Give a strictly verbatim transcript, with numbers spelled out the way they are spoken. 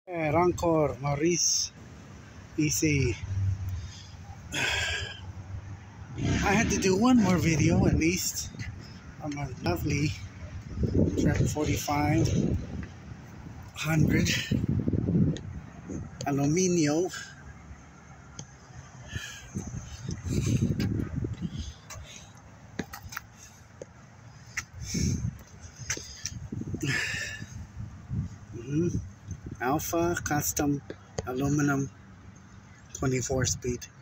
Eh, Rancor, Maurice, easy. I had to do one more video at least on my lovely Trek forty-five hundred Aluminio. Mm-hmm. Alpha Custom Aluminum twenty-four speed.